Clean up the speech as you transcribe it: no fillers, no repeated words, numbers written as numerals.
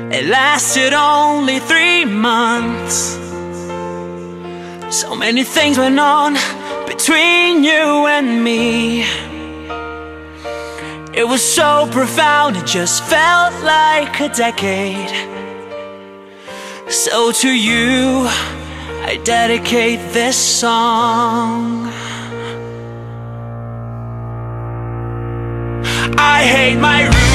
It lasted only 3 months. So many things went on between you and me. It was so profound, it just felt like a decade. So to you, I dedicate this song. I hate my room.